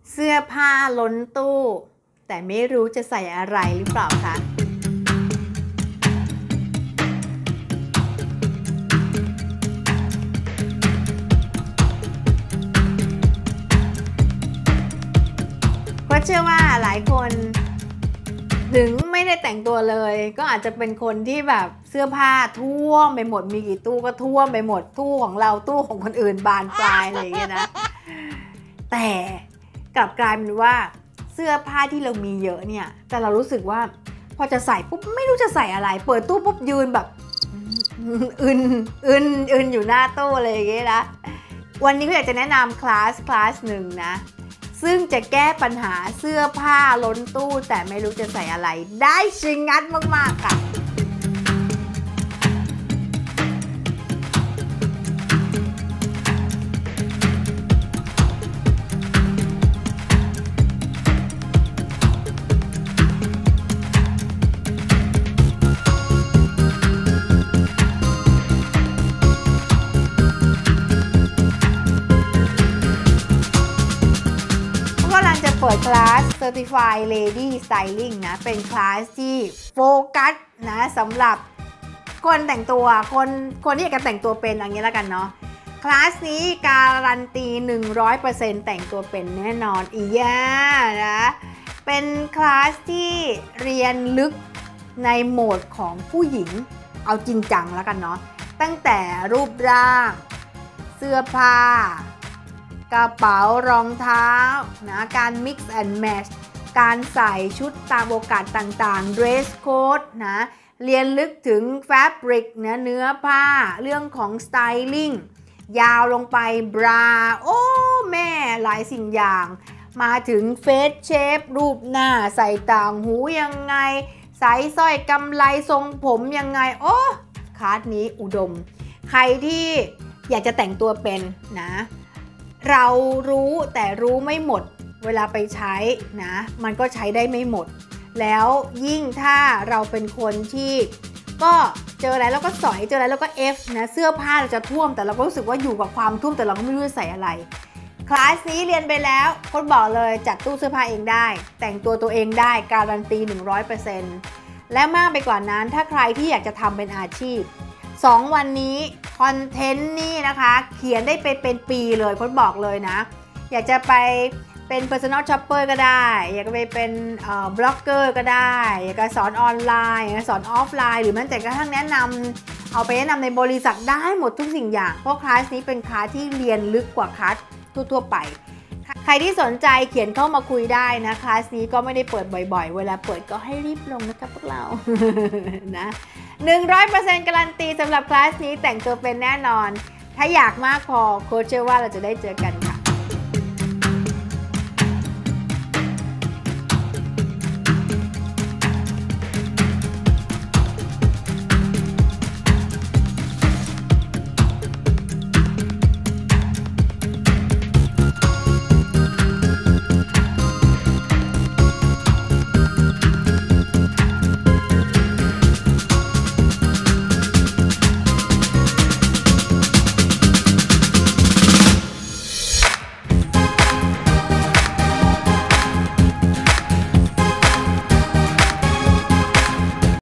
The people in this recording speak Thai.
เสื้อผ้าล้นตู้แต่ไม่รู้จะใส่อะไรหรือเปล่าคะเพราะเชื่อว่าหลายคนถึงไม่ได้แต่งตัวเลยก็อาจจะเป็นคนที่แบบเสื้อผ้าท่วมไปหมดมีกี่ตู้ก็ท่วมไปหมดตู้ของเราตู้ของคนอื่นบานปลายอะไรอย่างเงี้ยนะแต่กลับกลายเป็นว่าเสื้อผ้าที่เรามีเยอะเนี่ยแต่เรารู้สึกว่าพอจะใส่ปุ๊บไม่รู้จะใส่อะไรเปิดตู้ปุ๊บยืนแบบอึนอยู่หน้าตู้อะไรอย่างเงี้ยนะวันนี้ก็อยากจะแนะนำคลาสหนึ่งนะซึ่งจะแก้ปัญหาเสื้อผ้าล้นตู้แต่ไม่รู้จะใส่อะไรได้ชิงงัดมากๆค่ะเปิดคลาส Certified Lady Styling นะเป็นคลาสที่โฟกัสนะสำหรับคนแต่งตัวคนที่อยากจะแต่งตัวเป็นอย่างนี้แล้วกันเนาะคลาสนี้การันตี 100% แต่งตัวเป็นแน่นอนอีย่านะเป็นคลาสที่เรียนลึกในโหมดของผู้หญิงเอาจริงจังแล้วกันเนาะตั้งแต่รูปร่างเสื้อผ้ากระเป๋ารองเท้านะการ mix and match การใส่ชุดตามโอกาสต่างๆ dress code นะเรียนลึกถึง fabric นะเนื้อผ้าเรื่องของ styling ยาวลงไป bra โอ้แม่หลายสิ่งอย่างมาถึง face shape รูปหน้าใส่ต่างหูยังไงใส่สร้อยกำไลทรงผมยังไงโอ้คลาสนี้อุดมใครที่อยากจะแต่งตัวเป็นนะเรารู้แต่รู้ไม่หมดเวลาไปใช้นะมันก็ใช้ได้ไม่หมดแล้วยิ่งถ้าเราเป็นคนที่ก็เจออะไรแล้วก็สอยเจออะไรแล้วก็เอฟนะเสื้อผ้าเราจะท่วมแต่เราก็รู้สึกว่าอยู่กับความท่วมแต่เราก็ไม่รู้จะใส่อะไรคลาสนี้เรียนไปแล้วโค้ชบอกเลยจัดตู้เสื้อผ้าเองได้แต่งตัวเองได้การันตี 100% และมากไปกว่านั้นถ้าใครที่อยากจะทำเป็นอาชีพ2 วันนี้คอนเทนต์นี่นะคะเขียนได้เป็นปีเลยโค้ชบอกเลยนะอยากจะไปเป็น personal shopper ก็ได้อยากจะไปเป็นบล็อกเกอร์ก็ได้อยากจะสอนออนไลน์อยากจะสอนออฟไลน์หรือแม้แต่กระทั่งแนะนำเอาไปแนะนำในบริษัทได้หมดทุกสิ่งอย่างเพราะคลาสนี้เป็นคลาสที่เรียนลึกกว่าคลาสทั่วไปใครที่สนใจเขียนเข้ามาคุยได้นะคลาสนี้ก็ไม่ได้เปิดบ่อยๆเวลาเปิดก็ให้รีบลงนะคะพวกเรา นะ 100% การันตีสำหรับคลาสนี้แต่งตัวเป็นแน่นอนถ้าอยากมากพอโค้ชเชื่อว่าเราจะได้เจอกัน